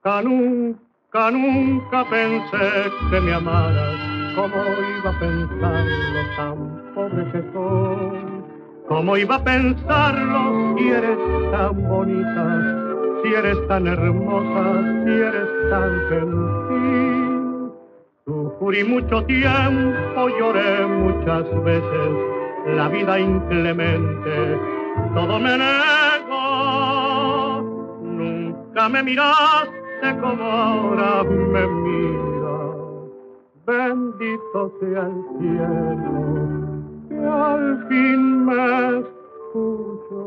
Nunca, nunca pensé que me amaras, como iba a pensarlo tan pobre que soy. ¿Cómo iba a pensarlo si eres tan bonita, si eres tan hermosa, si eres tan gentil? Sufrí mucho tiempo, lloré muchas veces, la vida inclemente todo me negó. Nunca me miraste como ahora me miras. Bendito sea el cielo que al fin me escuchó.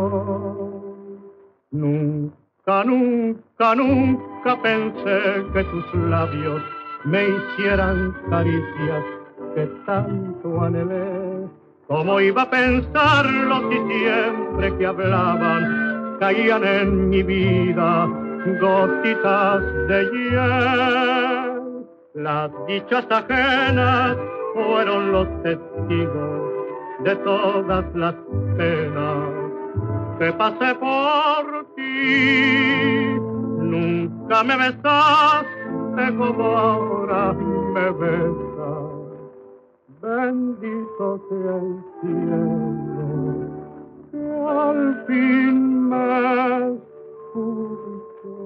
Nunca, nunca, nunca pensé que tus labios me hicieran caricias que tanto anhelé. ¿Cómo iba a pensarlo si siempre que hablaban caían en mi vida gotitas de hiel? Las dichas ajenas fueron los testigos de todas las penas que pasé por ti. Nunca me besaste como ahora me besas. Bendito sea el cielo que al fin me escuchó.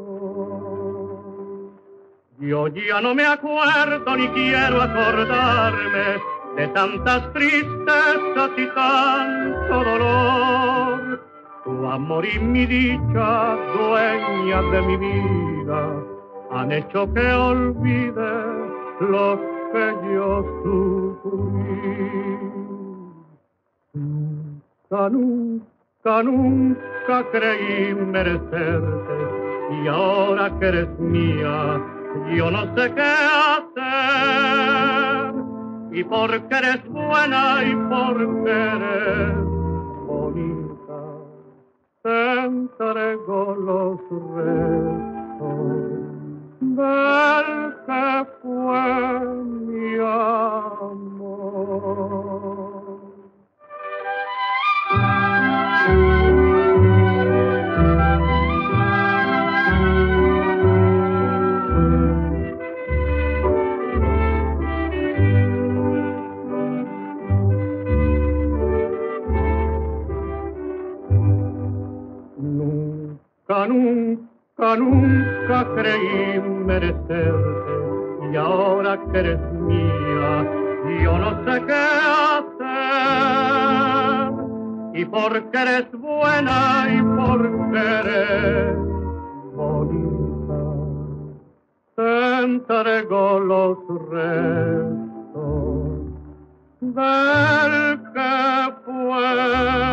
Yo ya no me acuerdo ni quiero acordarme de tantas tristezas y tanto dolor. Tu amor y mi dicha, dueña de mi vida, han hecho que olvide lo que yo sufrí. Nunca, nunca, nunca creí merecerte, y ahora que eres mía, yo no sé qué hacer. Y porque eres buena y porque eres bonita, te entrego los restos del que fue mi amor. Nunca, nunca, nunca creí merecerte, y ahora que eres mía, yo no sé qué hacer. Y porque eres buena y porque eres bonita, te entrego los restos del que fue